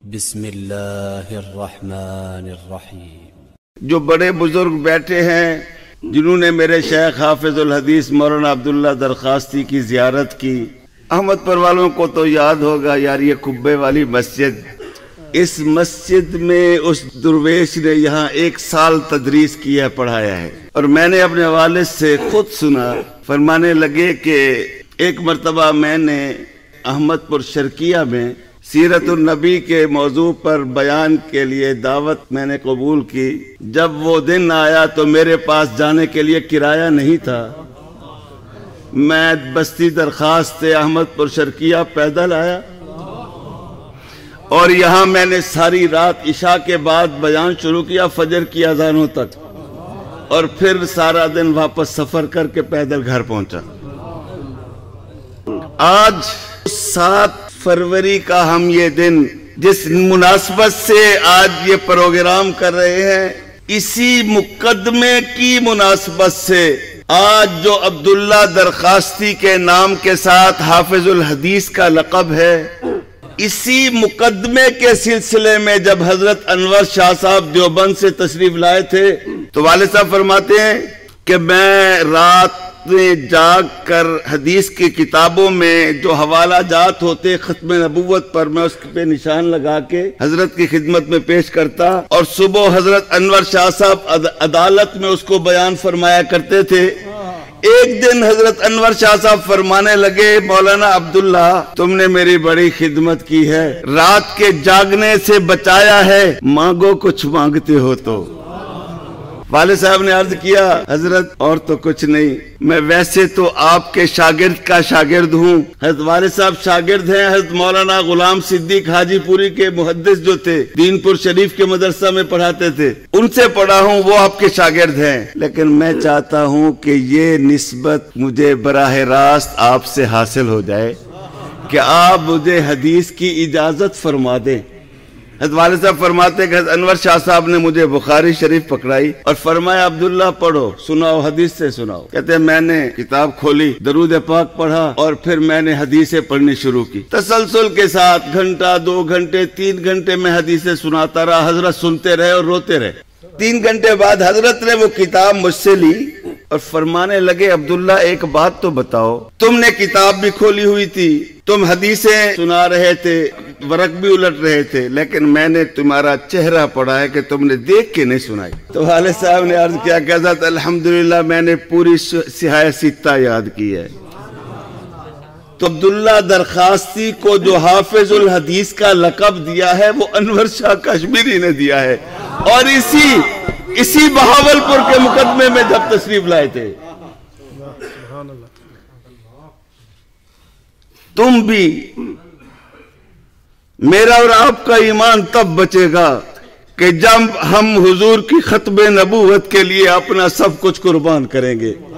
بسم اللہ الرحمن الرحیم۔ جو بڑے بزرگ بیٹھے ہیں جنہوں نے میرے شیخ حافظ الحدیث مولانا عبداللہ درخواستی کی زیارت کی، احمد پر والوں کو تو یاد ہوگا یار یہ قبے والی مسجد، اس مسجد میں اس درویش نے یہاں 1 سال تدریس کیا پڑھایا ہے، اور میں نے اپنے والد سے خود سنا، فرمانے لگے کہ ایک مرتبہ میں نے احمد پور شرقیہ میں سیرت النبی کے موضوع پر بیان کے لیے دعوت میں نے قبول کی۔ جب وہ دن آیا تو میرے پاس جانے کے لیے کرایہ نہیں تھا، میں بستی درخواست احمد پور شرقیہ پیدل آیا، اور یہاں میں نے ساری رات عشاء کے بعد بیان شروع کیا فجر کی اذانوں تک، اور پھر سارا دن واپس سفر کر کے پیدل گھر پہنچا۔ آج 7 فروری کا ہم یہ دن جس مناسبت سے آج یہ پروگرام کر رہے ہیں، اسی مقدمے کی مناسبت سے آج جو عبداللہ درخواستی کے نام کے ساتھ حافظ الحدیث کا لقب ہے، اسی مقدمے کے سلسلے میں جب حضرت انور شاہ صاحب دیوبند سے تشریف لائے تھے تو والد صاحب فرماتے ہیں کہ میں رات میں جاگ کر حدیث کی کتابوں میں جو حوالہ جات ہوتے ختم نبوت پر میں اس پہ نشان لگا کے حضرت کی خدمت میں پیش کرتا، اور صبح حضرت انور شاہ صاحب عدالت میں اس کو بیان فرمایا کرتے تھے۔ ایک دن حضرت انور شاہ صاحب فرمانے لگے، مولانا عبداللہ تم نے میری بڑی خدمت کی ہے، رات کے جاگنے سے بچایا ہے، مانگو کچھ مانگتے ہو تو۔ والد صاحب نے عرض کیا حضرت اور تو کچھ نہیں، میں ویسے تو آپ کے شاگرد کا شاگرد ہوں۔ حضرت والد صاحب شاگرد ہیں حضرت مولانا غلام صدیق حاجی پوری کے محدث جو تھے، دین پور شریف کے مدرسہ میں پڑھاتے تھے، ان سے پڑھا ہوں، وہ آپ کے شاگرد ہیں، لیکن میں چاہتا ہوں کہ یہ نسبت مجھے براہ راست آپ سے حاصل ہو جائے کہ آپ مجھے حدیث کی اجازت فرما دیں۔ حضرت والد صاحب فرماتے کہ حضرت انور شاہ صاحب نے مجھے بخاری شریف پکڑائی اور فرمایا عبداللہ پڑھو، سناؤ، حدیث سے سناؤ۔ کہتے ہیں میں نے کتاب کھولی، درود پاک پڑھا، اور پھر میں نے حدیثیں پڑھنی شروع کی، تسلسل کے ساتھ 1 گھنٹہ 2 گھنٹے 3 گھنٹے میں حدیثیں سناتا رہا، حضرت سنتے رہے اور روتے رہے۔ 3 گھنٹے بعد حضرت نے وہ کتاب مجھ سے لی اور فرمانے لگے عبداللہ ایک بات تو بتاؤ، تم نے کتاب بھی کھولی ہوئی تھی، تم حدیثیں سنا رہے تھے، ورق بھی الٹ رہے تھے، لیکن میں نے تمہارا چہرہ پڑھا ہے کہ تم نے دیکھ کے نہیں سنائی۔ تو والد صاحب نے عرض کیا کہ حضرت الحمدللہ میں نے پوری سیاہ ستہ یاد کی ہے۔ تو عبداللہ درخواستی کو جو حافظ الحدیث کا لقب دیا ہے وہ انور شاہ کشمیری نے دیا ہے، اور اسی بہاولپور کے مقدمے میں جب تشریف لائے تھے۔ تم بھی، میرا اور آپ کا ایمان تب بچے گا کہ جب ہم حضور کی ختم نبوت کے لیے اپنا سب کچھ قربان کریں گے۔